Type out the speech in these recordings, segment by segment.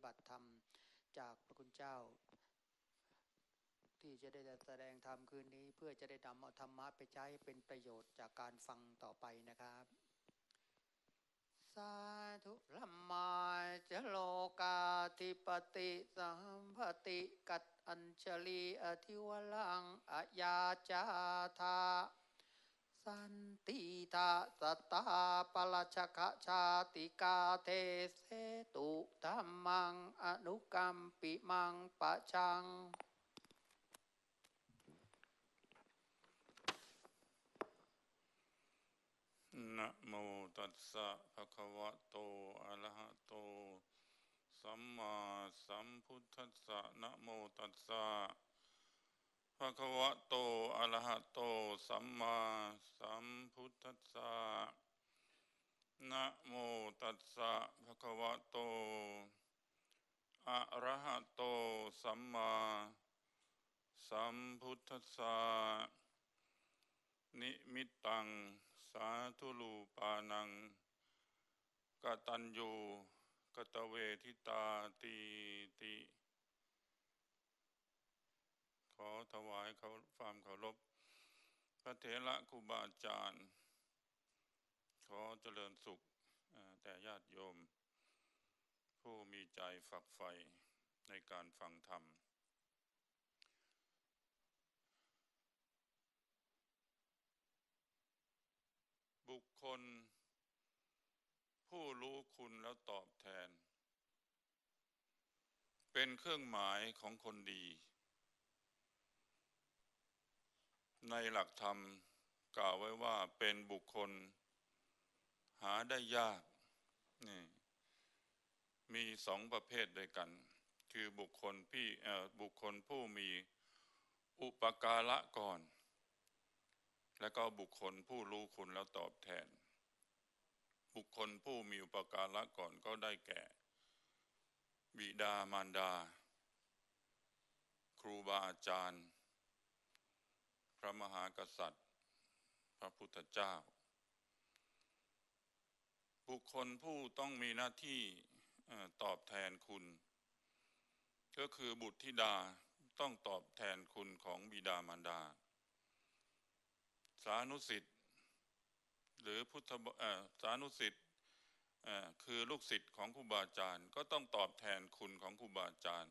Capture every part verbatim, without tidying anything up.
บัติธรรมจากพระคุณเจ้าที่จะได้แสดงธรรมคืนนี้เพื่อจะได้นำเอาธรรมะไปใช้เป็นประโยชน์จากการฟังต่อไปนะครับสาธุลัมมาจโลกาธิปติสัมภติกัตอัญชลีอธิวลังอยาจาธาสันติทาสัตตาปลัชกชาติกาเทเสตุธัมมังอนุกัมปิมังปะชังนะโมตัสสะภะคะวะโตอะระหะโตสัมมาสัมพุทธัสสะนะโมตัสสะภะคะวะโตอะระหะโตสัมมาสัมพุทธัสสะนะโมตัสสะภะคะวะโตอะระหะโตสัมมาสัมพุทธัสสะนิมิตตังสาธุรูปานังกตัญญูกตเวทิตาติติขอถวายเขาความเคารพพระเถระครูบาอาจารย์ขอเจริญสุขแต่ญาติโยมผู้มีใจฝักใฝ่ในการฟังธรรมบุคคลผู้รู้คุณแล้วตอบแทนเป็นเครื่องหมายของคนดีในหลักธรรมกล่าวไว้ว่าเป็นบุคคลหาได้ยากนี่มีสองประเภทด้วยกันคือบุคคลพี่เอ่อบุคคลผู้มีอุปการะก่อนแล้วก็บุคคลผู้รู้คุณแล้วตอบแทนบุคคลผู้มีอุปการะก่อนก็ได้แก่บิดามารดาครูบาอาจารย์พระมหากษัตริย์พระพุทธเจ้าบุคคลผู้ต้องมีหน้าที่ตอบแทนคุณก็คือบุตรธิดาต้องตอบแทนคุณของบิดามารดาสานุสิทธิ์หรือพุทธสานุสิทธิ์คือลูกศิษย์ของครูบาอาจารย์ก็ต้องตอบแทนคุณของครูบาอาจารย์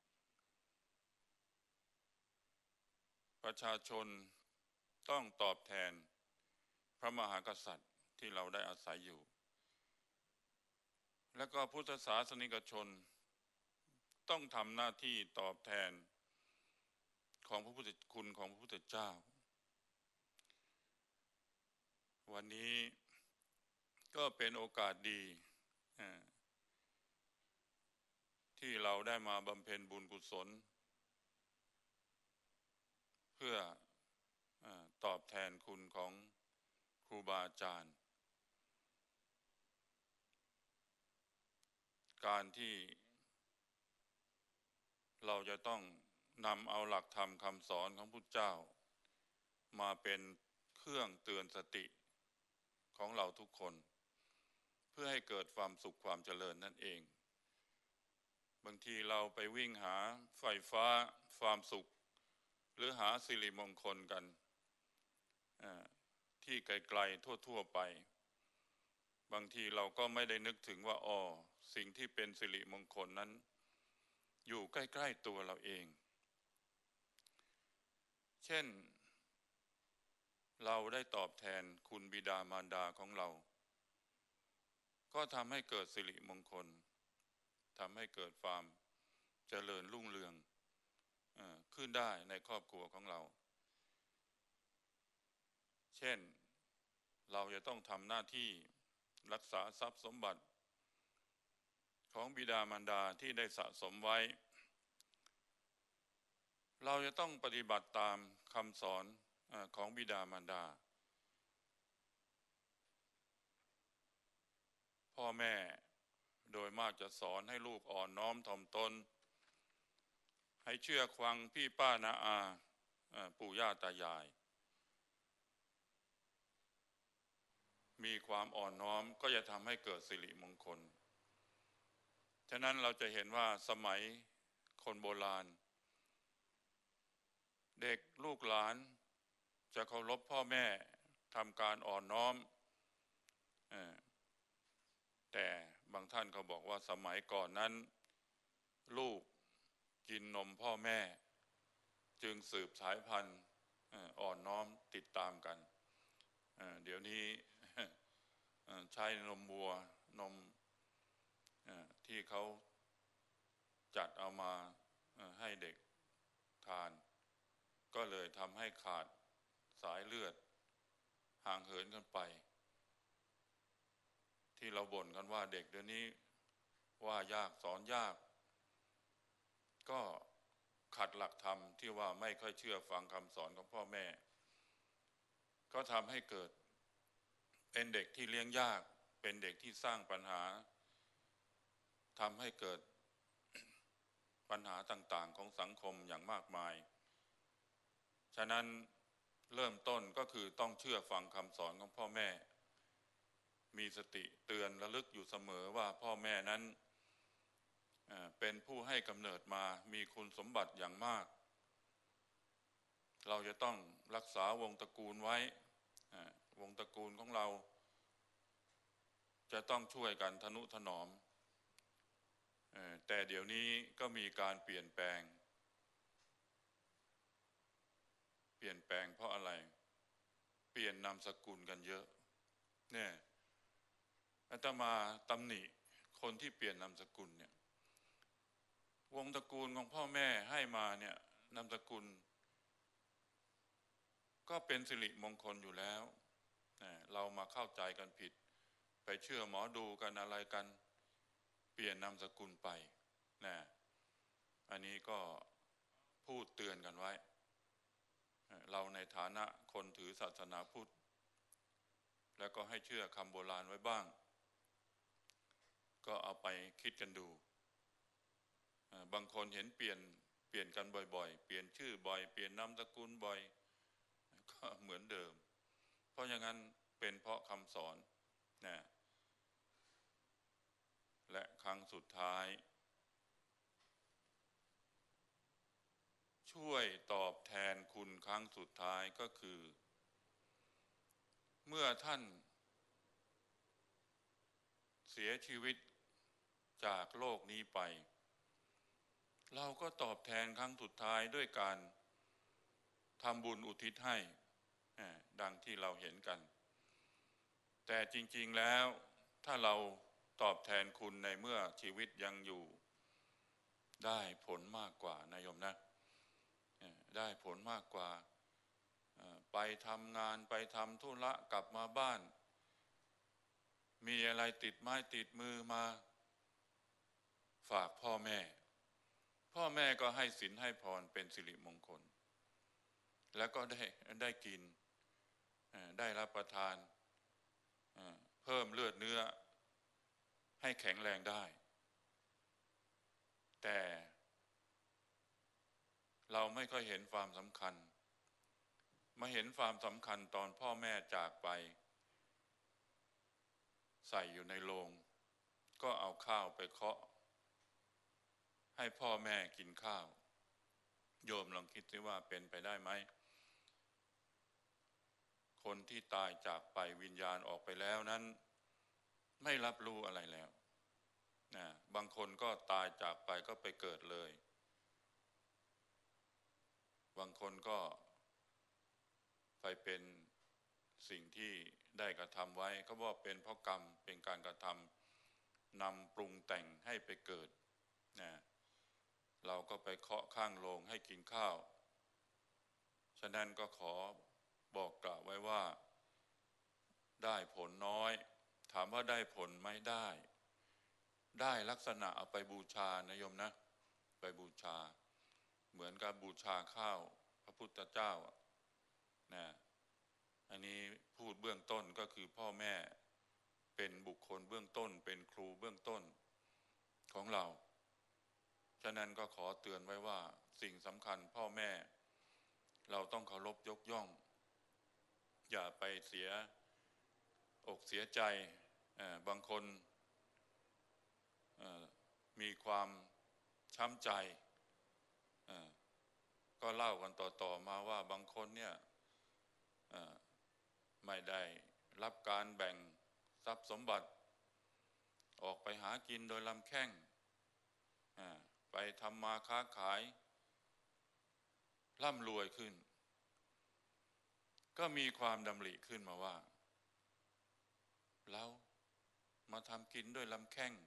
ประชาชนต้องตอบแทนพระมหากษัตริย์ที่เราได้อาศัยอยู่และก็พุทธศาสนิกชนต้องทำหน้าที่ตอบแทนของพระพุทธคุณของพระพุทธเจ้าวันนี้ก็เป็นโอกาสดีที่เราได้มาบำเพ็ญบุญกุศลเพื่อตอบแทนคุณของครูบาอาจารย์การที่เราจะต้องนำเอาหลักธรรมคำสอนของพุทธเจ้ามาเป็นเครื่องเตือนสติของเราทุกคนเพื่อให้เกิดความสุขความเจริญนั่นเองบางทีเราไปวิ่งหาไฟฟ้าความสุขหรือหาสิริมงคลกันที่ไกลๆทั่วๆไปบางทีเราก็ไม่ได้นึกถึงว่าอ๋อสิ่งที่เป็นสิริมงคลนั้นอยู่ใกล้ๆตัวเราเองเช่นเราได้ตอบแทนคุณบิดามารดาของเราก็ทำให้เกิดสิริมงคลทำให้เกิดความเจริญรุ่งเรืองขึ้นได้ในครอบครัวของเราเช่นเราจะต้องทำหน้าที่รักษาทรัพย์สมบัติของบิดามารดาที่ได้สะสมไว้เราจะต้องปฏิบัติตามคำสอนของบิดามารดาพ่อแม่โดยมากจะสอนให้ลูกอ่อนน้อมถ่อมตนให้เชื่อฟังพี่ป้าน้าอาปู่ย่าตายายมีความอ่อนน้อมก็จะทำให้เกิดสิริมงคลฉะนั้นเราจะเห็นว่าสมัยคนโบราณเด็กลูกหลานจะเคารพพ่อแม่ทำการอ่อนน้อมแต่บางท่านเขาบอกว่าสมัยก่อนนั้นลูกกินนมพ่อแม่จึงสืบสายพันธุ์อ่อนน้อมติดตามกันเดี๋ยวนี้ใช้นมวัวนมที่เขาจัดเอามาให้เด็กทานก็เลยทำให้ขาดสายเลือดห่างเหินกันไปที่เราบ่นกันว่าเด็กเดี๋ยวนี้ว่ายากสอนยากก็ขัดหลักธรรมที่ว่าไม่ค่อยเชื่อฟังคำสอนของพ่อแม่ก็ทำให้เกิดเป็นเด็กที่เลี้ยงยากเป็นเด็กที่สร้างปัญหาทำให้เกิดปัญหาต่างๆของสังคมอย่างมากมายฉะนั้นเริ่มต้นก็คือต้องเชื่อฟังคำสอนของพ่อแม่มีสติเตือนระลึกอยู่เสมอว่าพ่อแม่นั้นเป็นผู้ให้กำเนิดมามีคุณสมบัติอย่างมากเราจะต้องรักษาวงตระกูลไว้วงตระกูลของเราจะต้องช่วยกันทนุถนอมแต่เดี๋ยวนี้ก็มีการเปลี่ยนแปลงเปลี่ยนแปลงเพราะอะไรเปลี่ยนนามสกุลกันเยอะเนี่ยอาตมาตำหนิคนที่เปลี่ยนนามสกุลเนี่ยวงตระกูลของพ่อแม่ให้มาเนี่ยนามสกุลก็เป็นสิริมงคลอยู่แล้วเรามาเข้าใจกันผิดไปเชื่อหมอดูกันอะไรกันเปลี่ยนนามสกุลไปนะอันนี้ก็พูดเตือนกันไว้เราในฐานะคนถือศาสนาพุทธแล้วก็ให้เชื่อคำโบราณไว้บ้างก็เอาไปคิดกันดูบางคนเห็นเปลี่ยนเปลี่ยนกันบ่อยๆเปลี่ยนชื่อบ่อยเปลี่ยนนามสกุลบ่อยก็เหมือนเดิมเพราะอย่างนั้นเป็นเพราะคำสอนนะและครั้งสุดท้ายช่วยตอบแทนคุณครั้งสุดท้ายก็คือเมื่อท่านเสียชีวิตจากโลกนี้ไปเราก็ตอบแทนครั้งสุดท้ายด้วยการทำบุญอุทิศให้ดังที่เราเห็นกันแต่จริงๆแล้วถ้าเราตอบแทนคุณในเมื่อชีวิตยังอยู่ได้ผลมากกว่านะโยมนะได้ผลมากกว่าไปทำงานไปทำธุระกลับมาบ้านมีอะไรติดไม้ติดมือมาฝากพ่อแม่พ่อแม่ก็ให้ศีลให้พรเป็นสิริมงคลแล้วก็ได้ได้กินได้รับประทานเพิ่มเลือดเนื้อให้แข็งแรงได้แต่เราไม่ค่อยเห็นความสำคัญมาเห็นความสำคัญตอนพ่อแม่จากไปใส่อยู่ในโลงก็เอาข้าวไปเคาะให้พ่อแม่กินข้าวโยมลองคิดสิว่าเป็นไปได้ไหมคนที่ตายจากไปวิญญาณออกไปแล้วนั้นไม่รับรู้อะไรแล้วนะบางคนก็ตายจากไปก็ไปเกิดเลยบางคนก็ไปเป็นสิ่งที่ได้กระทำไว้ก็ว่าเป็นเพราะกรรมเป็นการกระทำนำปรุงแต่งให้ไปเกิดนะเราก็ไปเคาะข้างโลงให้กินข้าวฉะนั้นก็ขอบอกกล่าวไว้ว่าได้ผลน้อยถามว่าได้ผลไหมได้ได้ลักษณะเอาไปบูชานะโยมนะไปบูชาเหมือนกับบูชาข้าวพระพุทธเจ้านะอันนี้พูดเบื้องต้นก็คือพ่อแม่เป็นบุคคลเบื้องต้นเป็นครูเบื้องต้นของเราฉะนั้นก็ขอเตือนไว้ว่าสิ่งสำคัญพ่อแม่เราต้องเคารพยกย่องอย่าไปเสียอกเสียใจบางคนมีความช้ำใจก็เล่ากันต่อๆมาว่าบางคนเนี่ยไม่ได้รับการแบ่งทรัพย์สมบัติออกไปหากินโดยลำแข้งไปทำมาค้าขายร่ำรวยขึ้นก็มีความดำริขึ้นมาว่าเรามาทำกินด้วยลำแข้ง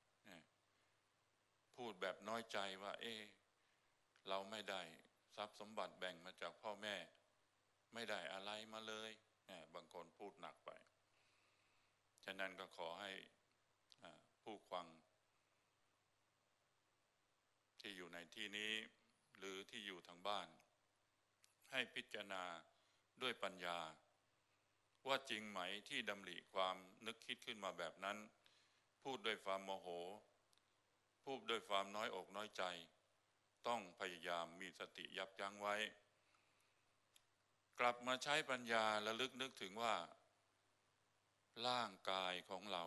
พูดแบบน้อยใจว่าเอ๊ะเราไม่ได้ทรัพย์สมบัติแบ่งมาจากพ่อแม่ไม่ได้อะไรมาเลยบางคนพูดหนักไปฉะนั้นก็ขอให้ผู้ฟังที่อยู่ในที่นี้หรือที่อยู่ทางบ้านให้พิจารณาด้วยปัญญาว่าจริงไหมที่ดำริความนึกคิดขึ้นมาแบบนั้นพูดด้วยความโมโหพูดด้วยความน้อยอกน้อยใจต้องพยายามมีสติยับยั้งไว้กลับมาใช้ปัญญาระลึกนึกถึงว่าร่างกายของเรา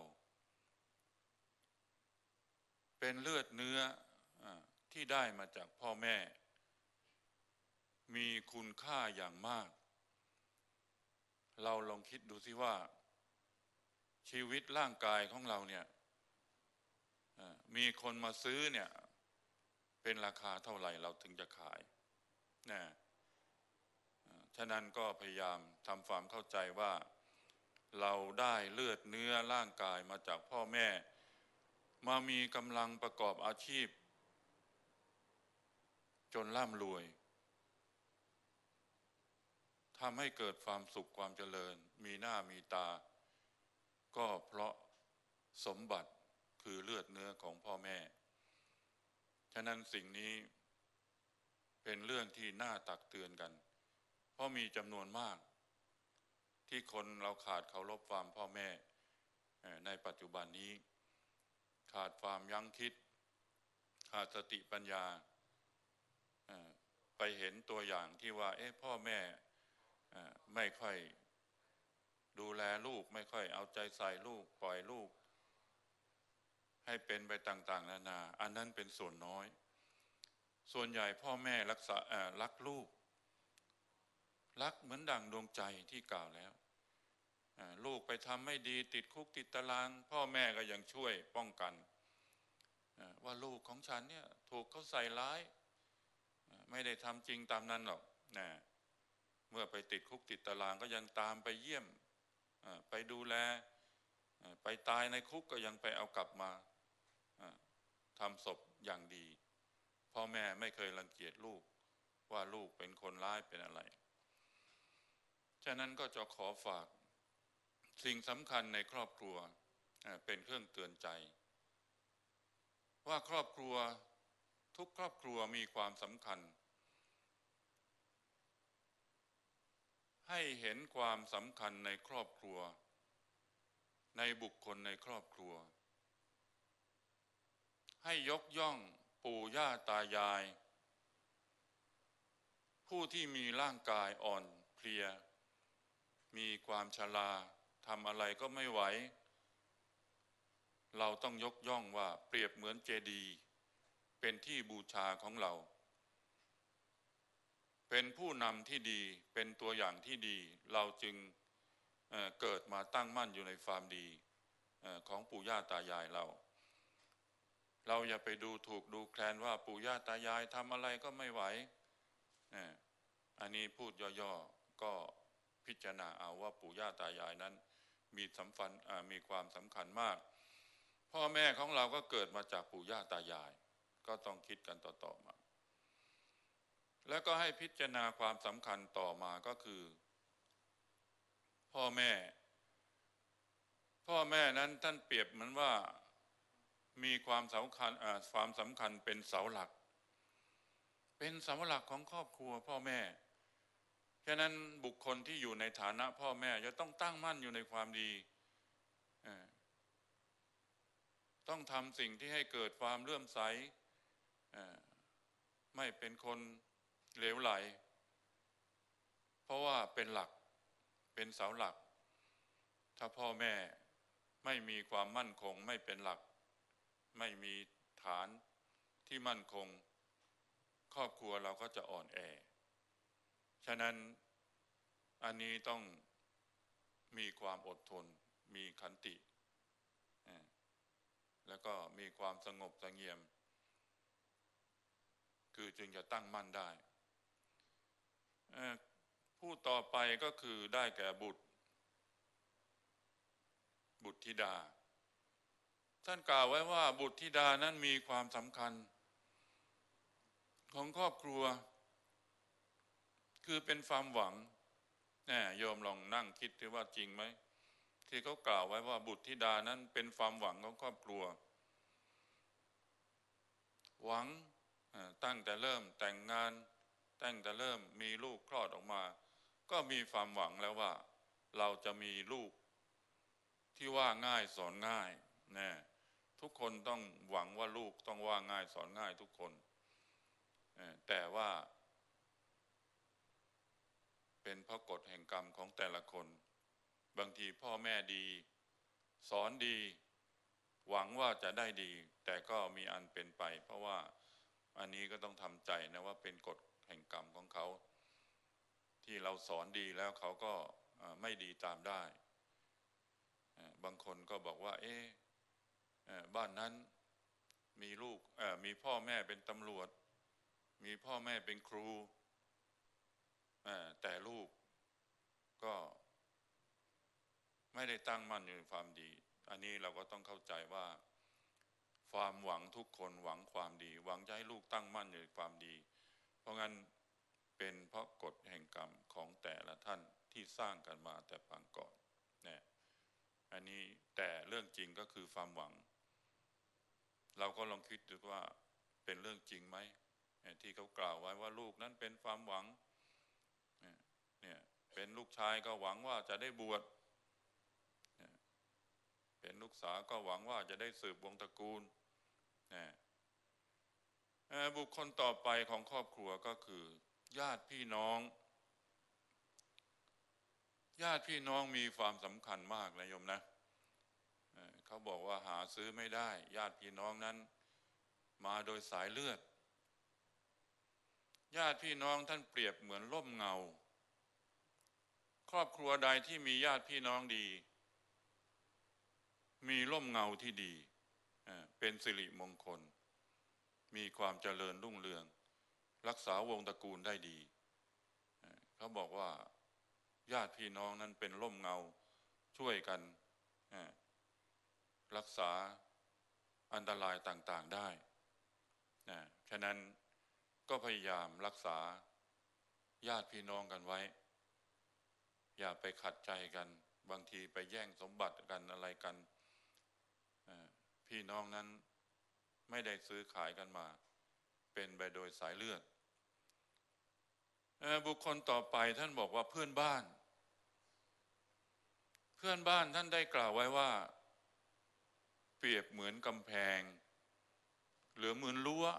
เป็นเลือดเนื้อที่ได้มาจากพ่อแม่มีคุณค่าอย่างมากเราลองคิดดูสิว่าชีวิตร่างกายของเราเนี่ยมีคนมาซื้อเนี่ยเป็นราคาเท่าไหร่เราถึงจะขายนะฉะนั้นก็พยายามทำความเข้าใจว่าเราได้เลือดเนื้อร่างกายมาจากพ่อแม่มามีกำลังประกอบอาชีพจนร่ำรวยทำให้เกิดความสุขความเจริญมีหน้ามีตาก็เพราะสมบัติคือเลือดเนื้อของพ่อแม่ฉะนั้นสิ่งนี้เป็นเรื่องที่น่าตักเตือนกันเพราะมีจำนวนมากที่คนเราขาดเคารพความพ่อแม่ในปัจจุบันนี้ขาดความยั้งคิดขาดสติปัญญาไปเห็นตัวอย่างที่ว่าเอ๊ะพ่อแม่ไม่ค่อยดูแลลูกไม่ค่อยเอาใจใส่ลูกปล่อยลูกให้เป็นไปต่างๆนานาอันนั้นเป็นส่วนน้อยส่วนใหญ่พ่อแม่รักษารักลูกรักเหมือนดั่งดวงใจที่กล่าวแล้วลูกไปทำไม่ดีติดคุกติดตารางพ่อแม่ก็ยังช่วยป้องกันว่าลูกของฉันเนี่ยถูกเขาใส่ร้ายไม่ได้ทำจริงตามนั้นหรอกนะเมื่อไปติดคุกติดตารางก็ยังตามไปเยี่ยมไปดูแลไปตายในคุกก็ยังไปเอากลับมาทำศพอย่างดีพ่อแม่ไม่เคยรังเกียจลูกว่าลูกเป็นคนร้ายเป็นอะไรฉะนั้นก็จะขอฝากสิ่งสำคัญในครอบครัวเป็นเครื่องเตือนใจว่าครอบครัวทุกครอบครัวมีความสำคัญให้เห็นความสำคัญในครอบครัวในบุคคลในครอบครัวให้ยกย่องปู่ย่าตายายผู้ที่มีร่างกายอ่อนเพลียมีความชราทำอะไรก็ไม่ไหวเราต้องยกย่องว่าเปรียบเหมือนเจดีย์เป็นที่บูชาของเราเป็นผู้นำที่ดีเป็นตัวอย่างที่ดีเราจึง เอ่อ เกิดมาตั้งมั่นอยู่ในความดีของปู่ย่าตายายเราเราอย่าไปดูถูกดูแคลนว่าปู่ย่าตายายทำอะไรก็ไม่ไหวอันนี้พูดย่อๆก็พิจารณาเอาว่าปู่ย่าตายายนั้นมีสำคัญมีความสำคัญมากพ่อแม่ของเราก็เกิดมาจากปู่ย่าตายายก็ต้องคิดกันต่อๆมาแล้วก็ให้พิจารณาความสำคัญต่อมาก็คือพ่อแม่พ่อแม่นั้นท่านเปรียบเหมือนว่ามีความสำคัญความสำคัญเป็นเสาหลักเป็นเสาหลักของครอบครัวพ่อแม่ฉะนั้นบุคคลที่อยู่ในฐานะพ่อแม่จะต้องตั้งมั่นอยู่ในความดีต้องทำสิ่งที่ให้เกิดความเลื่อมใสไม่เป็นคนเหลวไหลเพราะว่าเป็นหลักเป็นเสาหลักถ้าพ่อแม่ไม่มีความมั่นคงไม่เป็นหลักไม่มีฐฐานที่มั่นคงครอบครัวเราก็จะอ่อนแอฉะนั้นอันนี้ต้องมีความอดทนมีขันติแล้วก็มีความสงบเสงี่ยมคือจึงจะตั้งมั่นได้ผู้ต่อไปก็คือได้แก่บุตรบุตรธิดาท่านกล่าวไว้ว่าบุตรธิดานั้นมีความสำคัญของครอบครัวคือเป็นความหวังแน่โยมลองนั่งคิดดูว่าจริงไหมที่เขากล่าวไว้ว่าบุตรธิดานั้นเป็นความหวังของครอบครัวหวังตั้งแต่เริ่มแต่งงานตั้งแต่เริ่มมีลูกคลอดออกมาก็มีความหวังแล้วว่าเราจะมีลูกที่ว่าง่ายสอนง่ายแน่ทุกคนต้องหวังว่าลูกต้องว่าง่ายสอนง่ายทุกคนแต่ว่าเป็นเพราะกฎแห่งกรรมของแต่ละคนบางทีพ่อแม่ดีสอนดีหวังว่าจะได้ดีแต่ก็มีอันเป็นไปเพราะว่าอันนี้ก็ต้องทำใจนะว่าเป็นกฎแห่งกรรมของเขาที่เราสอนดีแล้วเขาก็ไม่ดีตามได้บางคนก็บอกว่าเอ๊ะบ้านนั้นมีลูกมีพ่อแม่เป็นตำรวจมีพ่อแม่เป็นครูแต่ลูกก็ไม่ได้ตั้งมั่นอยู่ในความดีอันนี้เราก็ต้องเข้าใจว่าความหวังทุกคนหวังความดีหวังจะให้ลูกตั้งมั่นอยู่ในความดีเพราะงั้นเป็นเพราะกฎแห่งกรรมของแต่ละท่านที่สร้างกันมาแต่ปางก่อนเนี่ยอันนี้แต่เรื่องจริงก็คือความหวังเราก็ลองคิดดูว่าเป็นเรื่องจริงไหมที่เขากล่าวไว้ว่าลูกนั้นเป็นความหวังเนี่ยเป็นลูกชายก็หวังว่าจะได้บวชเป็นลูกสาวก็หวังว่าจะได้สืบวงศ์ตระกูลบุคคลต่อไปของครอบครัวก็คือญาติพี่น้องญาติพี่น้องมีความสำคัญมากนะโยมนะเขาบอกว่าหาซื้อไม่ได้ญาติพี่น้องนั้นมาโดยสายเลือดญาติพี่น้องท่านเปรียบเหมือนร่มเงาครอบครัวใดที่มีญาติพี่น้องดีมีร่มเงาที่ดีเป็นสิริมงคลมีความเจริญรุ่งเรืองรักษาวงศ์ตระกูลได้ดีเขาบอกว่าญาติพี่น้องนั้นเป็นร่มเงาช่วยกันรักษาอันตรายต่างๆได้ฉะนั้นก็พยายามรักษาญาติพี่น้องกันไว้อย่าไปขัดใจกันบางทีไปแย่งสมบัติกันอะไรกันพี่น้องนั้นไม่ได้ซื้อขายกันมาเป็นไปโดยสายเลือดบุคคลต่อไปท่านบอกว่าเพื่อนบ้านเพื่อนบ้านท่านได้กล่าวไว้ว่าเปรียบเหมือนกำแพงหรือเหมือนรั้ว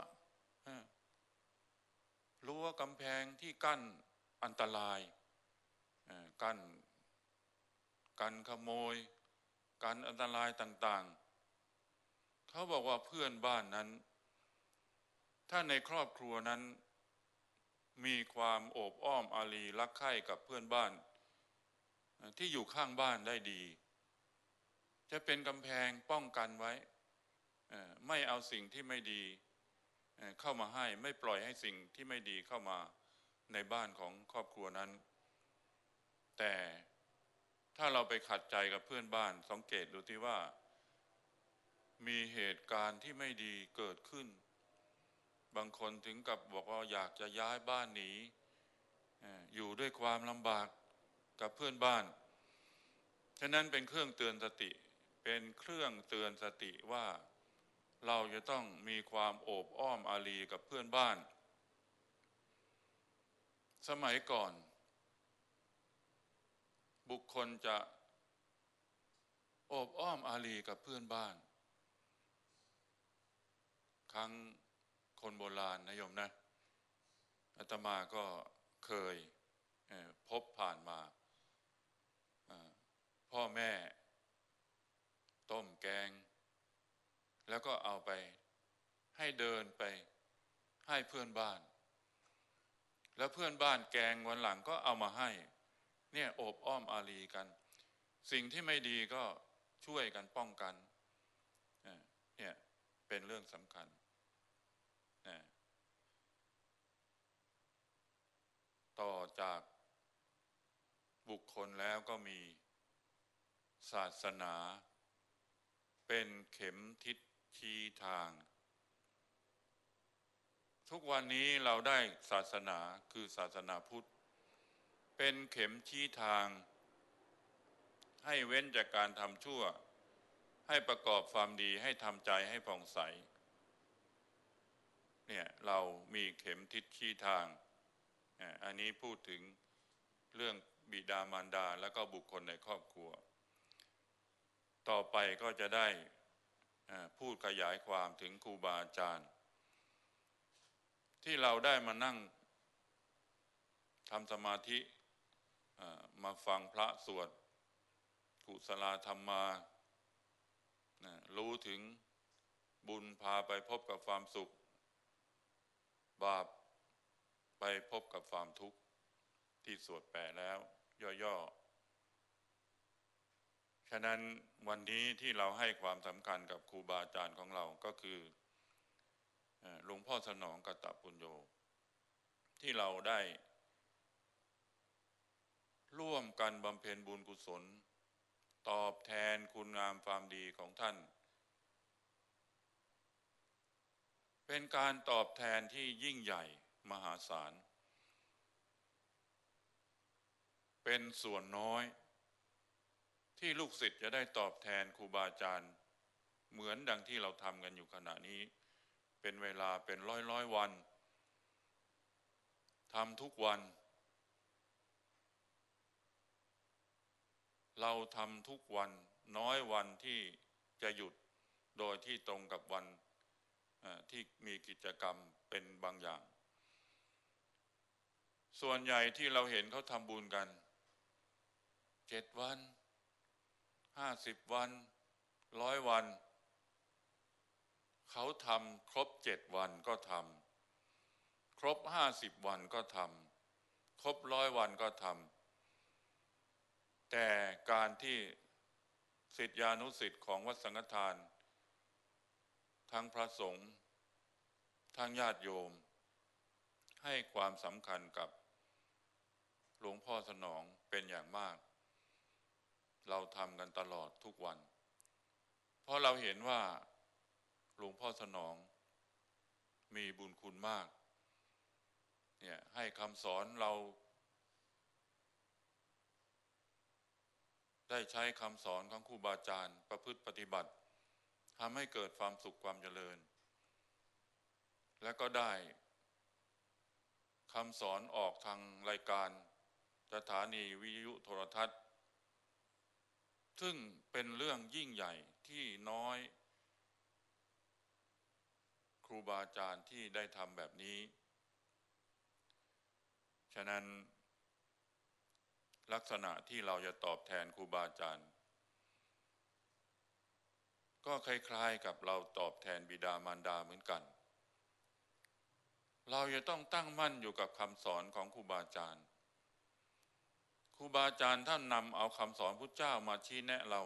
รั้วกำแพงที่กั้นอันตรายกั้นกันขโมยกันอันตรายต่างๆเขาบอกว่าเพื่อนบ้านนั้นถ้าในครอบครัวนั้นมีความโอบอ้อมอารีรักใคร่กับเพื่อนบ้านที่อยู่ข้างบ้านได้ดีจะเป็นกำแพงป้องกันไว้ไม่เอาสิ่งที่ไม่ดีเข้ามาให้ไม่ปล่อยให้สิ่งที่ไม่ดีเข้ามาในบ้านของครอบครัวนั้นแต่ถ้าเราไปขัดใจกับเพื่อนบ้านสังเกตดูที่ว่ามีเหตุการณ์ที่ไม่ดีเกิดขึ้นบางคนถึงกับบอกว่าอยากจะย้ายบ้านหนีอยู่ด้วยความลำบากกับเพื่อนบ้านฉะนั้นเป็นเครื่องเตือนสติเป็นเครื่องเตือนสติว่าเราจะต้องมีความโอบอ้อมอารีกับเพื่อนบ้านสมัยก่อนบุคคลจะโอบอ้อมอารีกับเพื่อนบ้านครั้งคนโบราณนะโยมนะอาตมาก็เคยพบผ่านมาพ่อแม่ต้มแกงแล้วก็เอาไปให้เดินไปให้เพื่อนบ้านแล้วเพื่อนบ้านแกงวันหลังก็เอามาให้เนี่ยโอบอ้อมอารีกันสิ่งที่ไม่ดีก็ช่วยกันป้องกันเนี่ยเป็นเรื่องสำคัญต่อจากบุคคลแล้วก็มีศาสนาเป็นเข็มทิศชี้ทางทุกวันนี้เราได้ศาสนาคือศาสนาพุทธเป็นเข็มชี้ทางให้เว้นจากการทำชั่วให้ประกอบความดีให้ทำใจให้ผ่องใสเนี่ยเรามีเข็มทิศชี้ทางอันนี้พูดถึงเรื่องบิดามารดาแล้วก็บุคคลในครอบครัวต่อไปก็จะได้พูดขยายความถึงครูบาอาจารย์ที่เราได้มานั่งทำสมาธิมาฟังพระสวดกุศลธรรมารู้ถึงบุญพาไปพบกับความสุขบาปไปพบกับความทุกข์ที่สวดแปลแล้วย่อๆฉะนั้นวันนี้ที่เราให้ความสำคัญกับครูบาอาจารย์ของเราก็คือหลวงพ่อสนองกตปุญโญที่เราได้ร่วมกันบำเพ็ญบุญกุศลตอบแทนคุณงามความดีของท่านเป็นการตอบแทนที่ยิ่งใหญ่มหาศาลเป็นส่วนน้อยที่ลูกศิษย์จะได้ตอบแทนครูบาอาจารย์เหมือนดังที่เราทำกันอยู่ขณะนี้เป็นเวลาเป็นร้อยร้อยวันทำทุกวันเราทำทุกวันน้อยวันที่จะหยุดโดยที่ตรงกับวันที่มีกิจกรรมเป็นบางอย่างส่วนใหญ่ที่เราเห็นเขาทำบุญกันเจ็ดวันห้าสิบวันร้อยวันเขาทำครบเจ็ดวันก็ทำครบห้าสิบวันก็ทำครบร้อยวันก็ทำแต่การที่ศิษยานุศิษย์ของวัดสังฆทานทั้งพระสงฆ์ทั้งญาติโยมให้ความสำคัญกับหลวงพ่อสนองเป็นอย่างมากเราทำกันตลอดทุกวันเพราะเราเห็นว่าหลวงพ่อสนองมีบุญคุณมากเนี่ยให้คำสอนเราได้ใช้คำสอนของครูบาอาจารย์ประพฤติปฏิบัติทำให้เกิดความสุขความเจริญและก็ได้คำสอนออกทางรายการสถานีวิทยุโทรทัศน์ซึ่งเป็นเรื่องยิ่งใหญ่ที่น้อยครูบาอาจารย์ที่ได้ทำแบบนี้ฉะนั้นลักษณะที่เราจะตอบแทนครูบาอาจารย์ก็คล้ายๆกับเราตอบแทนบิดามารดาเหมือนกันเราจะต้องตั้งมั่นอยู่กับคำสอนของครูบาอาจารย์ครูบาอาจารย์ท่านนำเอาคำสอนพุทธเจ้ามาชี้แนะเรา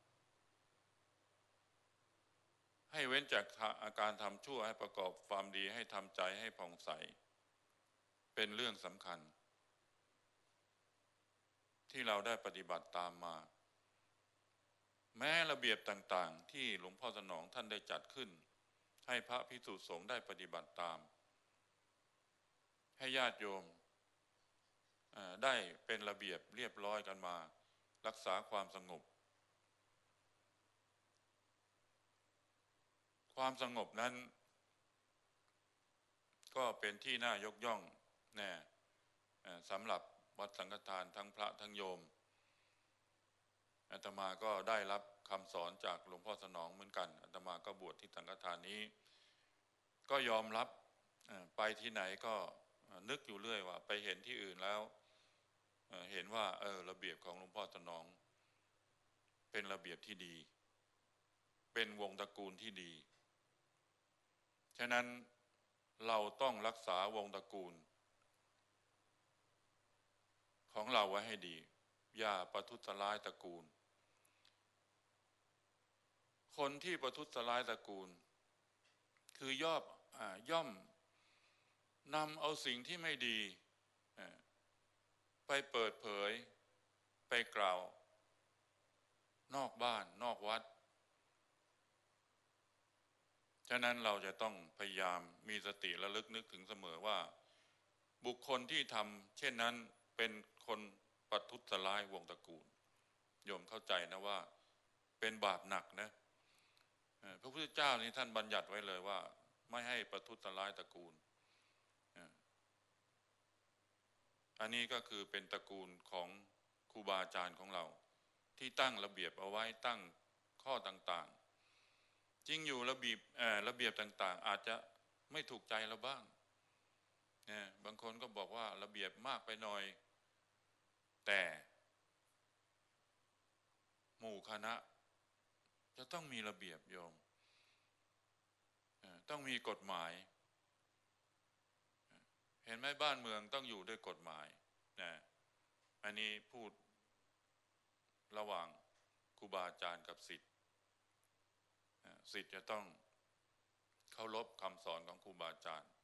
ให้เว้นจากอาการทำชั่วให้ประกอบความดีให้ทำใจให้ผ่องใสเป็นเรื่องสำคัญที่เราได้ปฏิบัติตามมาแม้ระเบียบต่างๆที่หลวงพ่อสนองท่านได้จัดขึ้นให้พระภิกษุสงฆ์ได้ปฏิบัติตามให้ญาติโยมได้เป็นระเบียบเรียบร้อยกันมารักษาความสงบความสงบนั้นก็เป็นที่น่ายกย่องแน่สำหรับวัดสังฆทานทั้งพระทั้งโยมอาตมาก็ได้รับคำสอนจากหลวงพ่อสนองเหมือนกันอาตมาก็บวชที่สังฆทานนี้ก็ยอมรับไปที่ไหนก็นึกอยู่เรื่อยว่าไปเห็นที่อื่นแล้วเห็นว่าเออระเบียบของหลวงพ่อสนองเป็นระเบียบที่ดีเป็นวงตระกูลที่ดีฉะนั้นเราต้องรักษาวงตระกูลของเราไว้ให้ดีอย่าประทุษร้ายตระกูลคนที่ประทุษร้ายตระกูลคือย่อมย่อมนำเอาสิ่งที่ไม่ดีไปเปิดเผยไปกล่าวนอกบ้านนอกวัดฉะนั้นเราจะต้องพยายามมีสติระลึกนึกถึงเสมอว่าบุคคลที่ทำเช่นนั้นเป็นคนประทุษร้ายวงตระกูลโยมเข้าใจนะว่าเป็นบาปหนักนะพระพุทธเจ้านี่ท่านบัญญัติไว้เลยว่าไม่ให้ประทุษร้ายตระกูลอันนี้ก็คือเป็นตระกูลของครูบาอาจารย์ของเราที่ตั้งระเบียบเอาไว้ตั้งข้อต่างๆจริงอยู่ระเบียบระเบียบต่างๆอาจจะไม่ถูกใจเราบ้างนะบางคนก็บอกว่าระเบียบมากไปหน่อยแต่หมู่คณะจะต้องมีระเบียบโยมต้องมีกฎหมายเห็นไหมบ้านเมืองต้องอยู่ด้วยกฎหมายนะอันนี้พูดระหว่างครูบาอาจารย์กับศิษย์ศิษย์จะต้องเคารพคำสอนของครูบาอาจารย์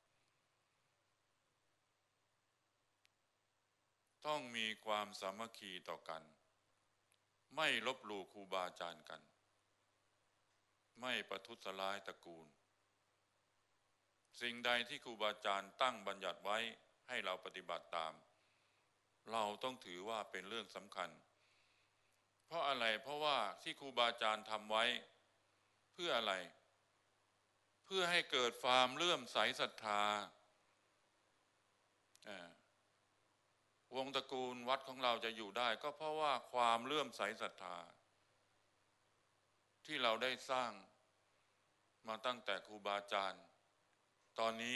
ต้องมีความสามัคคีต่อกันไม่ลบหลู่ครูบาอาจารย์กันไม่ประทุษร้ายตระกูลสิ่งใดที่ครูบาอาจารย์ตั้งบัญญัติไว้ให้เราปฏิบัติตามเราต้องถือว่าเป็นเรื่องสำคัญเพราะอะไรเพราะว่าที่ครูบาอาจารย์ทำไว้เพื่ออะไรเพื่อให้เกิดความเลื่อมใสศรัทธาวงตระกูลวัดของเราจะอยู่ได้ก็เพราะว่าความเลื่อมใสศรัทธาที่เราได้สร้างมาตั้งแต่ครูบาอาจารย์ตอนนี้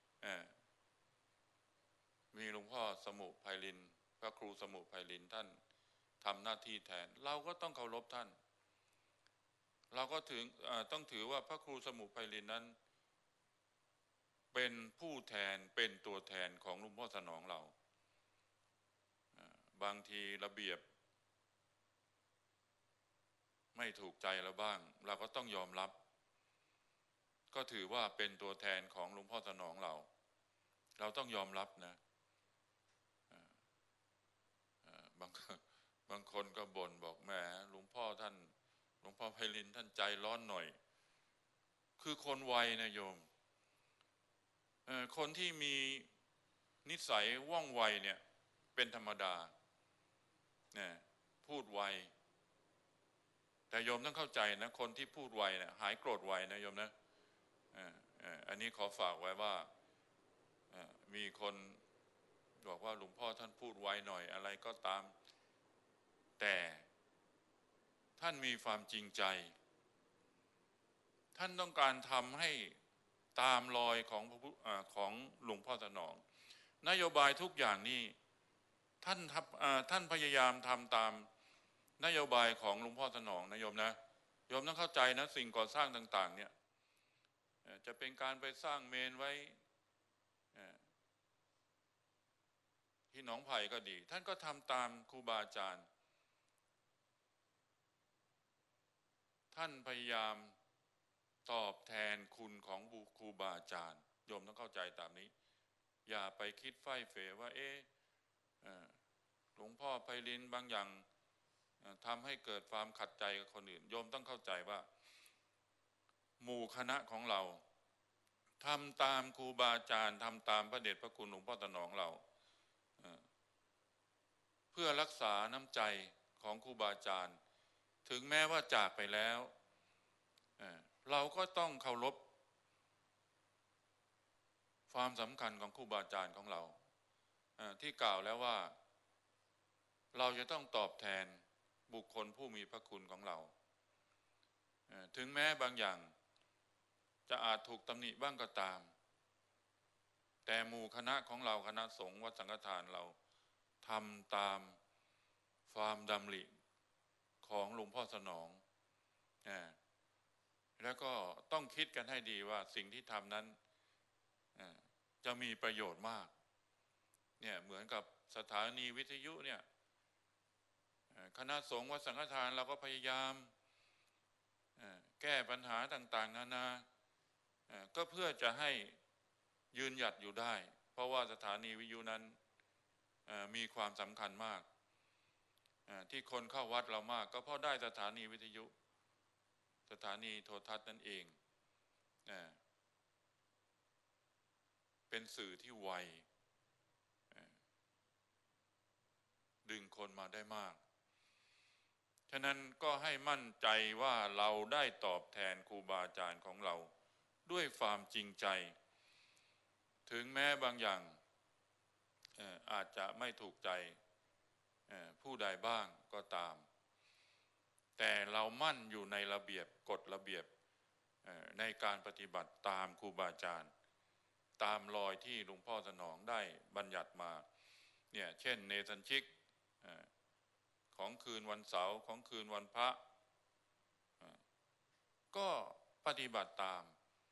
มีหลวงพ่อสมุไพลินพระครูสมุไพลินท่านทำหน้าที่แทนเราก็ต้องเคารพท่านเราก็ถึงต้องถือว่าพระครูสมุไพลินนั้นเป็นผู้แทนเป็นตัวแทนของหลวงพ่อสนองเราบางทีระเบียบไม่ถูกใจเราบ้างเราก็ต้องยอมรับก็ถือว่าเป็นตัวแทนของหลวงพ่อสนองเราเราต้องยอมรับนะบางบางคนก็บ่นบอกแหมหลวงพ่อท่านหลวงพ่อไพลินท่านใจร้อนหน่อยคือคนไวนะโยมคนที่มีนิสัยว่องไวเนี่ยเป็นธรรมดาเนี่ยพูดไวแต่โยมต้องเข้าใจนะคนที่พูดไวเนี่ยหายโกรธไวนะโยมนะอันนี้ขอฝากไว้ว่ามีคนบอกว่าหลวงพ่อท่านพูดไวหน่อยอะไรก็ตามแต่ท่านมีความจริงใจท่านต้องการทำให้ตามรอยของของหลวงพ่อสนองนโยบายทุกอย่างนี้ท่านท่านพยายามทำตามนโยบายของหลวงพ่อสนองนะโยมนะโยมต้องเข้าใจนะสิ่งก่อสร้างต่างๆเนี่ยจะเป็นการไปสร้างเมนไว้ที่หนองไผ่ก็ดีท่านก็ทำตามครูบาอาจารย์ท่านพยายามตอบแทนคุณของครูบาอาจารย์โยมต้องเข้าใจตามนี้อย่าไปคิดไฝ่เฟว่าเอ๊ะหลวงพ่อไพลินบางอย่างทำให้เกิดความขัดใจกับคนอื่นโยมต้องเข้าใจว่าหมู่คณะของเราทำตามครูบาอาจารย์ทำตามพระเดชพระคุณหลวงพ่อสนองเราเพื่อรักษาน้ำใจของครูบาอาจารย์ถึงแม้ว่าจากไปแล้วเราก็ต้องเคารพความสำคัญของครูบาอาจารย์ของเราที่กล่าวแล้วว่าเราจะต้องตอบแทนบุคคลผู้มีพระคุณของเราถึงแม้บางอย่างจะอาจถูกตำหนิบ้างก็ตามแต่หมู่คณะของเราคณะสงฆ์วัดสังฆทานเราทำตามความดำริของหลวงพ่อสนองแล้วก็ต้องคิดกันให้ดีว่าสิ่งที่ทำนั้นจะมีประโยชน์มากเนี่ยเหมือนกับสถานีวิทยุเนี่ยคณะสงฆ์วัดสังฆทานเราก็พยายามแก้ปัญหาต่างๆนานาก็เพื่อจะให้ยืนหยัดอยู่ได้เพราะว่าสถานีวิทยุนั้นมีความสำคัญมากที่คนเข้าวัดเรามากก็เพราะได้สถานีวิทยุสถานีโทรทัศน์นั่นเองเป็นสื่อที่ไวดึงคนมาได้มากฉะนั้นก็ให้มั่นใจว่าเราได้ตอบแทนครูบาอาจารย์ของเราด้วยความจริงใจถึงแม้บางอย่างอาจจะไม่ถูกใจผู้ใดบ้างก็ตามแต่เรามั่นอยู่ในระเบียบกฎระเบียบในการปฏิบัติตามครูบาอาจารย์ตามรอยที่หลวงพ่อสนองได้บัญญัติมาเนี่ยเช่นเนสัญชิกของคืนวันเสาร์ของคืนวันพระก็ปฏิบัติตาม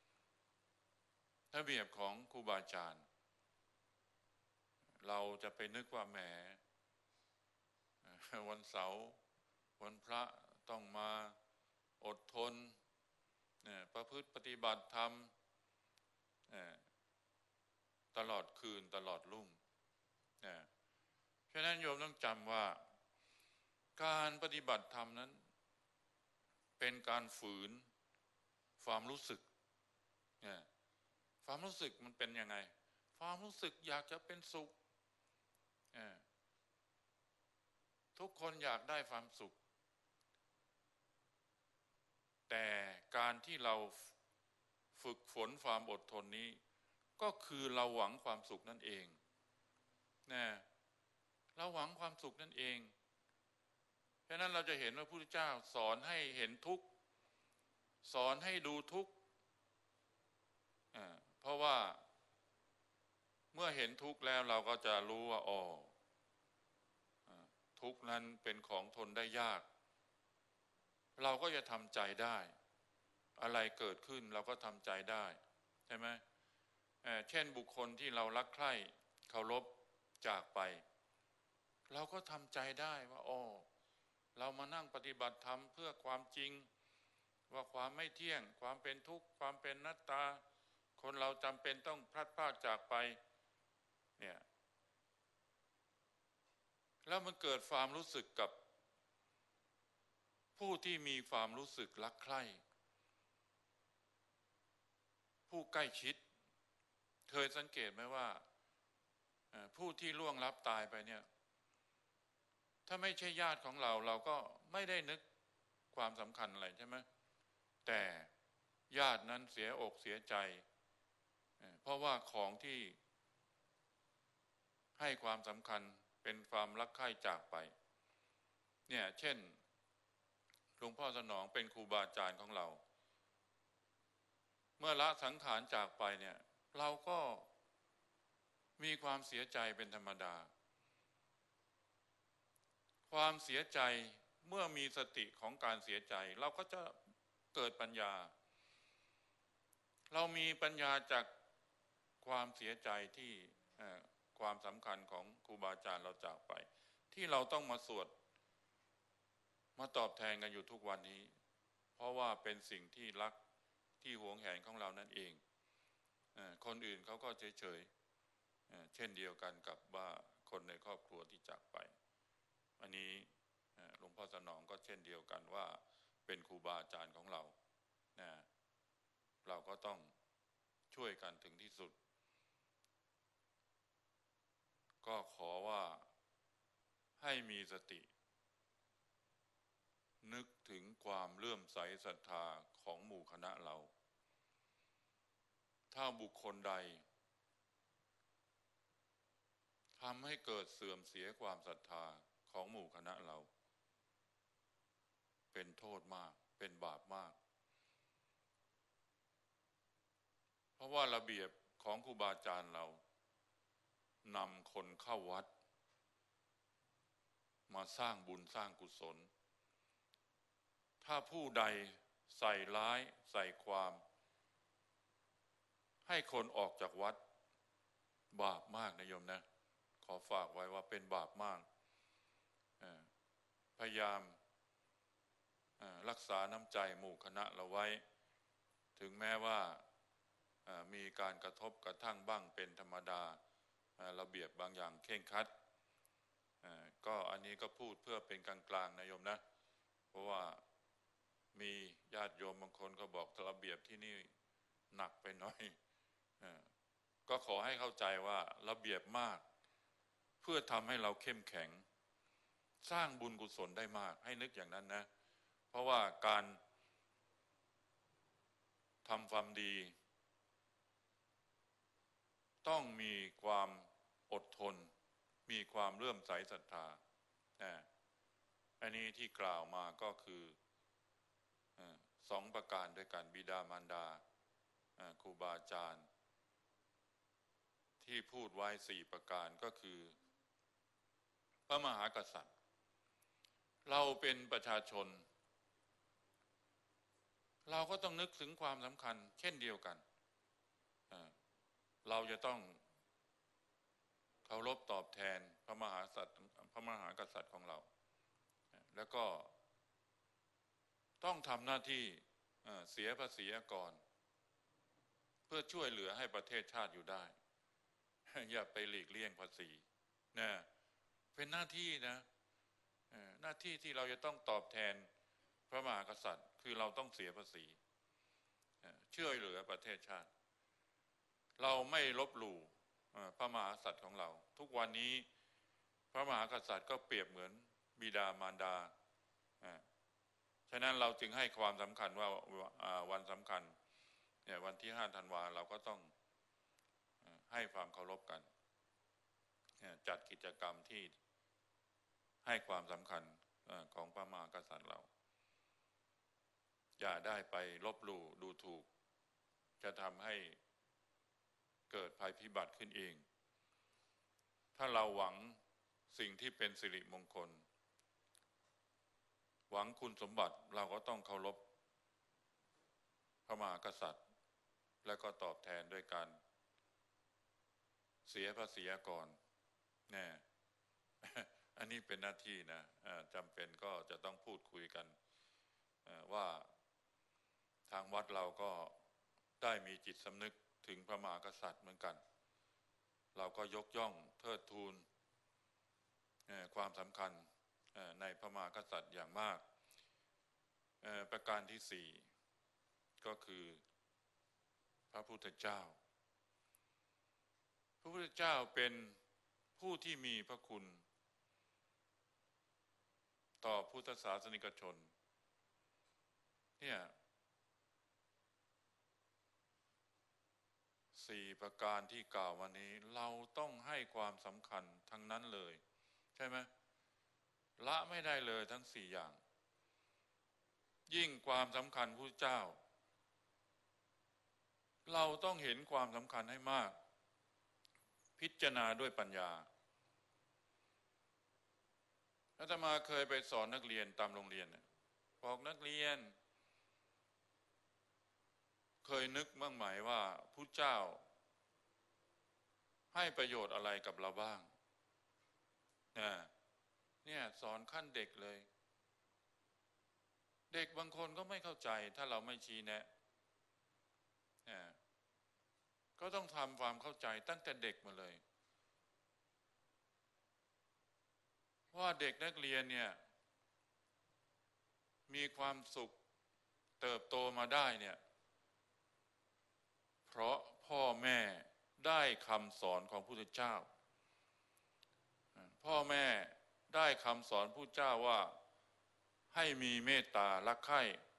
ระเบียบของครูบาอาจารย์เราจะไปนึกว่าแหมวันเสาร์วันพระต้องมาอดทนประพฤติปฏิบัติธรรมตลอดคืนตลอดรุ่งฉะนั้นโยมต้องจำว่าการปฏิบัติธรรมนั้นเป็นการฝืนความรู้สึกความรู้สึกมันเป็นยังไงความรู้สึกอยากจะเป็นสุขทุกคนอยากได้ความสุขแต่การที่เราฝึกฝนความอดทนนี้ก็คือเราหวังความสุขนั่นเองนะเราหวังความสุขนั่นเองฉะนั้นเราจะเห็นว่าพระพุทธเจ้าสอนให้เห็นทุกข์สอนให้ดูทุกข์เพราะว่าเมื่อเห็นทุกข์แล้วเราก็จะรู้ว่าอ๋อทุกข์นั้นเป็นของทนได้ยากเราก็จะทำใจได้อะไรเกิดขึ้นเราก็ทำใจได้ใช่ไหมเช่นบุคคลที่เรารักใคร่เคารพจากไปเราก็ทำใจได้ว่าอ๋อเรามานั่งปฏิบัติธรรมเพื่อความจริงว่าความไม่เที่ยงความเป็นทุกข์ความเป็นอนัตตาคนเราจำเป็นต้องพลัดพรากจากไปเนี่ยแล้วมันเกิดความรู้สึกกับผู้ที่มีความรู้สึกรักใคร่ผู้ใกล้ชิดเคยสังเกตไหมว่าผู้ที่ล่วงลับตายไปเนี่ยถ้าไม่ใช่ญาติของเราเราก็ไม่ได้นึกความสำคัญอะไรใช่ไหมแต่ญาตินั้นเสียอกเสียใจเพราะว่าของที่ให้ความสำคัญเป็นความรักใคร่จากไปเนี่ยเช่นหลวงพ่อสนองเป็นครูบาอาจารย์ของเราเมื่อละสังขารจากไปเนี่ยเราก็มีความเสียใจเป็นธรรมดาความเสียใจเมื่อมีสติของการเสียใจเราก็จะเกิดปัญญาเรามีปัญญาจากความเสียใจที่ความสำคัญของครูบาอาจารย์เราจากไปที่เราต้องมาสวดมาตอบแทนกันอยู่ทุกวันนี้เพราะว่าเป็นสิ่งที่รักที่หวงแหนของเรานั่นเองคนอื่นเขาก็เฉยๆเช่นเดียวกันกับว่าคนในครอบครัวที่จากไปอันนี้หลวงพ่อสนองก็เช่นเดียวกันว่าเป็นครูบาอาจารย์ของเราเราก็ต้องช่วยกันถึงที่สุดก็ขอว่าให้มีสตินึกถึงความเลื่อมใสศรัทธาของหมู่คณะเราถ้าบุคคลใดทำให้เกิดเสื่อมเสียความศรัทธาของหมู่คณะเราเป็นโทษมากเป็นบาปมากเพราะว่าระเบียบของครูบาอาจารย์เรานำคนเข้าวัดมาสร้างบุญสร้างกุศลถ้าผู้ใดใส่ร้ายใส่ความให้คนออกจากวัดบาปมากนะโยมนะขอฝากไว้ว่าเป็นบาปมากพยายามรักษาน้ำใจหมู่คณะเราไว้ถึงแม้ว่ามีการกระทบกระทั่งบ้างเป็นธรรมดาระเบียบบางอย่างเคร่งครัดก็อันนี้ก็พูดเพื่อเป็นกลางๆนะโยมนะเพราะว่ามีญาติโยมบางคนก็บอกระเบียบที่นี่หนักไปหน่อยก็ขอให้เข้าใจว่าระเบียบมากเพื่อทำให้เราเข้มแข็งสร้างบุญกุศลได้มากให้นึกอย่างนั้นนะเพราะว่าการทำความดีต้องมีความอดทนมีความเลื่อมใสศรัทธาอันนี้ที่กล่าวมาก็คือสองประการด้วยกันบิดามารดาครูบาอาจารย์ที่พูดไว้สี่ประการก็คือพระมหากษัตริย์เราเป็นประชาชนเราก็ต้องนึกถึงความสำคัญเช่นเดียวกันเราจะต้องเคารพตอบแทนพระมหากษัตริย์พระมหากษัตริย์ของเราแล้วก็ต้องทำหน้าที่เสียภาษีก่อนเพื่อช่วยเหลือให้ประเทศชาติอยู่ได้อย่าไปหลีกเลี่ยงภาษีนะเป็นหน้าที่นะหน้าที่ที่เราจะต้องตอบแทนพระมหากษัตริย์คือเราต้องเสียภาษีช่วยเหลือประเทศชาติเราไม่ลบหลู่พระมหากษัตริย์ของเราทุกวันนี้พระมหากษัตริย์ก็เปรียบเหมือนบิดามารดาฉะนั้นเราจึงให้ความสำคัญว่าวันสำคัญเนี่ยวันที่ห้าธันวาเราก็ต้องให้ความเคารพกันจัดกิจกรรมที่ให้ความสำคัญของพระมหากษัตริย์เราอย่าได้ไปลบหลู่ดูถูกจะทำให้เกิดภัยพิบัติขึ้นเองถ้าเราหวังสิ่งที่เป็นสิริมงคลหวังคุณสมบัติเราก็ต้องเคารพพระมหากษัตริย์และก็ตอบแทนด้วยการเสียภาษีก่อนแน่อันนี้เป็นหน้าที่นะจำเป็นก็จะต้องพูดคุยกันว่าทางวัดเราก็ได้มีจิตสำนึกถึงพระมหากษัตริย์เหมือนกันเราก็ยกย่องเทิดทูนความสำคัญในพระมหากษัตริย์อย่างมากประการที่สี่ก็คือพระพุทธเจ้าพระพุทธเจ้าเป็นผู้ที่มีพระคุณต่อพุทธศาสนิกชนเนี่ยสี่ประการที่กล่าววันนี้เราต้องให้ความสำคัญทั้งนั้นเลยใช่ไหมละไม่ได้เลยทั้งสี่อย่างยิ่งความสำคัญพระเจ้าเราต้องเห็นความสำคัญให้มากพิจารณาด้วยปัญญาอาตมาเคยไปสอนนักเรียนตามโรงเรียนบอกนักเรียนเคยนึกบ้างไหมว่าพระเจ้าให้ประโยชน์อะไรกับเราบ้างเนี่ยสอนขั้นเด็กเลยเด็กบางคนก็ไม่เข้าใจถ้าเราไม่ชี้แนะก็ต้องทำความเข้าใจตั้งแต่เด็กมาเลยว่าเด็กนักเรียนเนี่ยมีความสุขเติบโตมาได้เนี่ยเพราะพ่อแม่ได้คำสอนของพระพุทธเจ้าพ่อแม่ได้คำสอนพระพุทธเจ้าว่าให้มีเมตตารักใคร่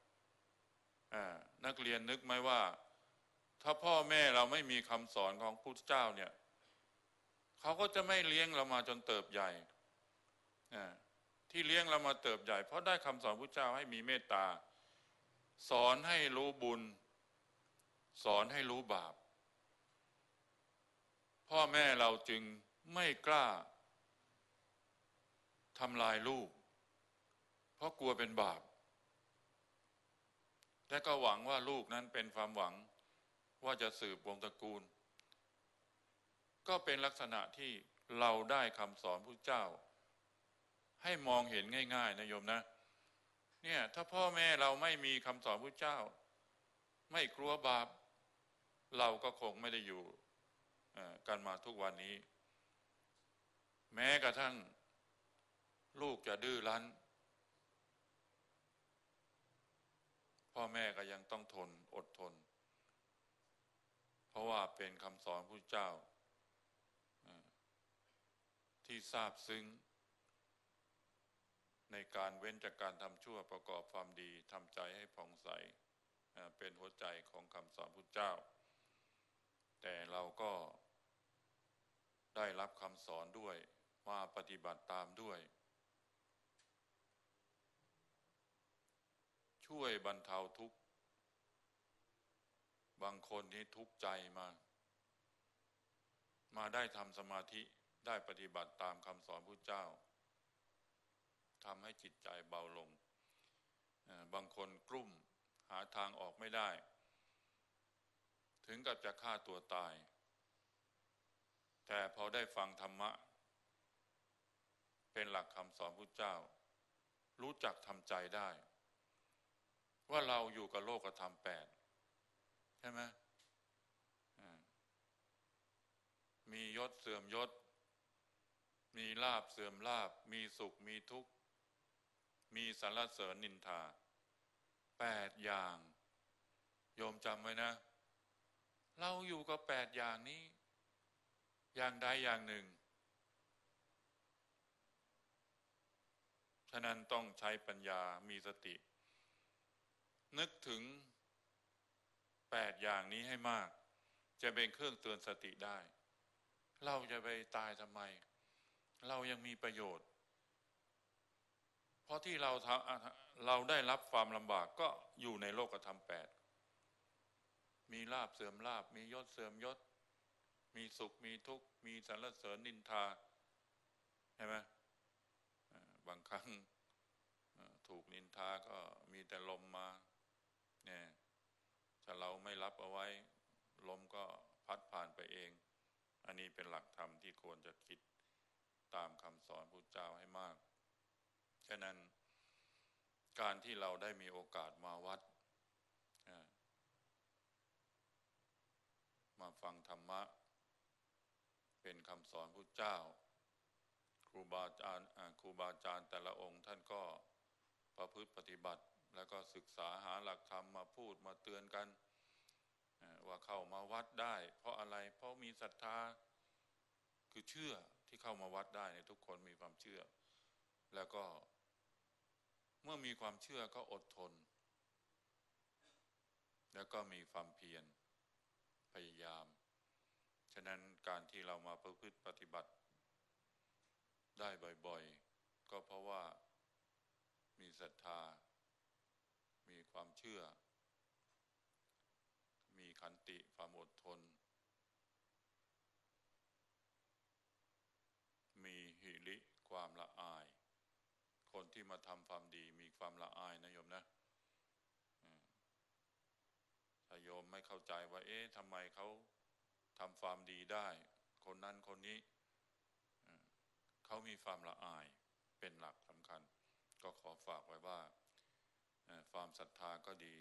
นักเรียนนึกไหมว่าถ้าพ่อแม่เราไม่มีคำสอนของพระพุทธเจ้าเนี่ยเขาก็จะไม่เลี้ยงเรามาจนเติบใหญ่ที่เลี้ยงเรามาเติบใหญ่เพราะได้คำสอนพระพุทธเจ้าให้มีเมตตาสอนให้รู้บุญสอนให้รู้บาปพ่อแม่เราจึงไม่กล้าทำลายลูกเพราะกลัวเป็นบาปและก็หวังว่าลูกนั้นเป็นความหวังว่าจะสืบวงศ์ตระกูลก็เป็นลักษณะที่เราได้คำสอนพระเจ้าให้มองเห็นง่ายๆนะโยมนะเนี่ยถ้าพ่อแม่เราไม่มีคำสอนพระเจ้าไม่กลัวบาปเราก็คงไม่ได้อยู่กันมาทุกวันนี้แม้กระทั่งลูกจะดื้อรั้นพ่อแม่ก็ยังต้องทนอดทนเพราะว่าเป็นคำสอนพระเจ้าที่ซาบซึ้งในการเว้นจากการทำชั่วประกอบความดีทำใจให้ผ่องใสเป็นหัวใจของคำสอนพระเจ้าแต่เราก็ได้รับคำสอนด้วยมาปฏิบัติตามด้วยช่วยบรรเทาทุกข์บางคนนี่ทุกข์ใจมามาได้ทำสมาธิได้ปฏิบัติตามคำสอนพระเจ้าทำให้จิตใจเบาลงบางคนกลุ้มหาทางออกไม่ได้ถึงกับจะฆ่าตัวตายแต่พอได้ฟังธรรมะเป็นหลักคำสอนพระเจ้ารู้จักทำใจได้ว่าเราอยู่กับโลกธรรมแปดใช่ไหมมียศเสื่อมยศมีลาภเสื่อมลาภมีสุขมีทุกข์มีสรรเสริญนินทาแปดอย่างโยมจำไว้นะเราอยู่กับแปดอย่างนี้อย่างใดอย่างหนึ่งฉะนั้นต้องใช้ปัญญามีสตินึกถึงแปดอย่างนี้ให้มากจะเป็นเครื่องเตือนสติได้เราจะไปตายทำไมเรายังมีประโยชน์เพราะที่เราเราได้รับความลำบากก็อยู่ในโลกธรรมแปดมีลาภเสื่อมลาภมียศเสื่อมยศมีสุขมีทุกข์มีสรรเสริญนินทาใช่ไหมบางครั้งถูกนินทาก็มีแต่ลมมาเนี่ยถ้าเราไม่รับเอาไว้ลมก็พัดผ่านไปเองอันนี้เป็นหลักธรรมที่ควรจะคิดตามคำสอนพุทธเจ้าให้มากฉะนั้นการที่เราได้มีโอกาสมาวัดมาฟังธรรมะเป็นคำสอนพุทธเจ้าครูบาอาจารย์ครูบาอาจารย์แต่ละองค์ท่านก็ประพฤติปฏิบัติแล้วก็ศึกษาหาหลักธรรมมาพูดมาเตือนกันว่าเข้ามาวัดได้เพราะอะไรเพราะมีศรัทธาคือเชื่อที่เข้ามาวัดได้เนี่ยทุกคนมีความเชื่อแล้วก็เมื่อมีความเชื่อก็อดทนแล้วก็มีความเพียรพยายามฉะนั้นการที่เรามาประพฤติปฏิบัติได้บ่อยๆก็เพราะว่ามีศรัทธามีความเชื่อมีขันติความอดทนมีหิริความละอายคนที่มาทำความดีมีความละอายนะโยมนะถ้าโยมไม่เข้าใจว่าเอ๊ะทำไมเขาทำความดีได้คนนั้นคนนี้เขามีความละอายเป็นหลักสำคัญก็ขอฝากไว้ว่าความศรัทธาก็ดี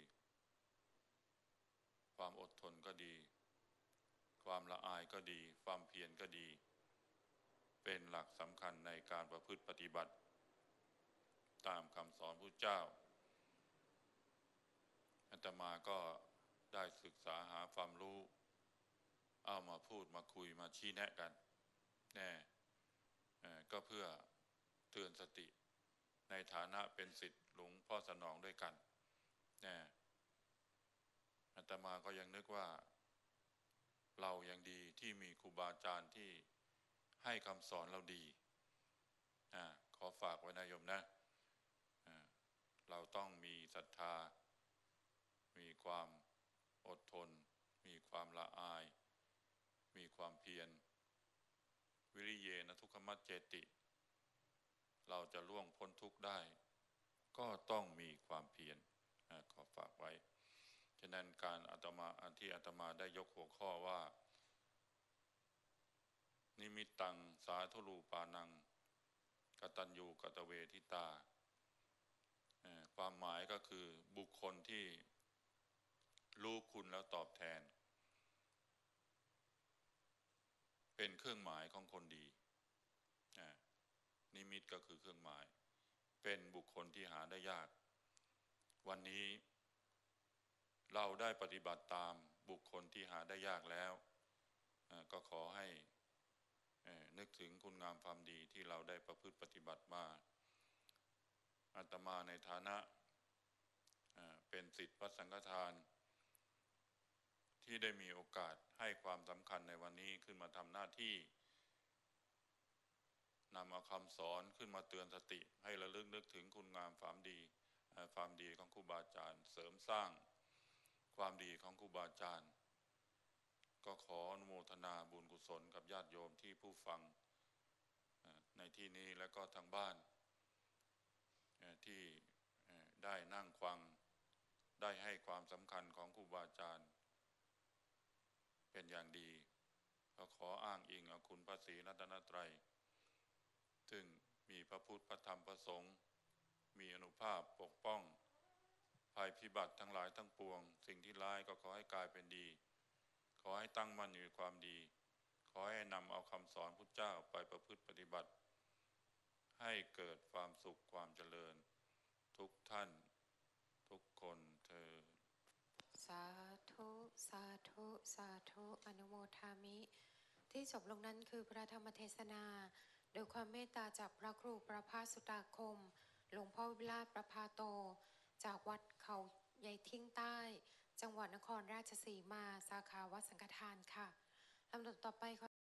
ความอดทนก็ดีความละอายก็ดีความเพียรก็ดีเป็นหลักสำคัญในการประพฤติปฏิบัติตามคำสอนพระเจ้าอาตมาก็ได้ศึกษาหาความรู้เอามาพูดมาคุยมาชี้แนะกันแน่ก็เพื่อเตือนสติในฐานะเป็นศิษย์หลวงพ่อสนองด้วยกันแน่อาตมาก็ยังนึกว่าเรายังดีที่มีครูบาอาจารย์ที่ให้คำสอนเราดีขอฝากไว้นะโยมนะเราต้องมีศรัทธามีความอดทนมีความละอายมีความเพียรวิริเยนะทุกขมัจเจติเราจะล่วงพ้นทุกข์ได้ก็ต้องมีความเพียรขอฝากไว้ฉะนั้นการอาตมาอันที่อาตมาได้ยกหัวข้อว่านิมิตตังสาธุรูปานังกตัญญูกตเวทิตาความหมายก็คือบุคคลที่รู้คุณแล้วตอบแทนเป็นเครื่องหมายของคนดีนิมิตก็คือเครื่องหมายเป็นบุคคลที่หาได้ยากวันนี้เราได้ปฏิบัติตามบุคคลที่หาได้ยากแล้วก็ขอให้นึกถึงคุณงามความดีที่เราได้ประพฤติปฏิบัติมาอาตมาในฐานะเป็นศิษย์วัดสังฆทานที่ได้มีโอกาสให้ความสำคัญในวันนี้ขึ้นมาทำหน้าที่นำเอาคำสอนขึ้นมาเตือนสติให้ระลึกนึกถึงคุณงามความดีความดีของครูบาอาจารย์เสริมสร้างความดีของครูบาอาจารย์ก็ขออนุโมทนาบุญกุศลกับญาติโยมที่ผู้ฟังในที่นี้และก็ทางบ้านที่ได้นั่งฟังได้ให้ความสำคัญของครูบาอาจารย์เป็นอย่างดีก็ขออ้างอิงเอาคุณพระศรีรัตนตรัยซึ่งมีพระพุทธพระธรรมพระสงฆ์มีอานุภาพปกป้องภัยพิบัติทั้งหลายทั้งปวงสิ่งที่ร้ายก็ขอให้กลายเป็นดีขอให้ตั้งมั่นอยู่ในความดีขอให้นำเอาคำสอนพุทธเจ้าไปประพฤติปฏิบัติให้เกิดความสุขความเจริญทุกท่านทุกคนเถิดสาธุสาธุสาธุอนุโมทามิที่จบลงนั้นคือพระธรรมเทศนาโดยความเมตตาจากพระครูประภาสสุตาคมหลวงพ่อวิราชประภาโตจากวัดเขาใหญ่ทิ้งใต้จังหวัดนครราชสีมาสาขาวัดสังฆทานค่ะลำดับต่อไป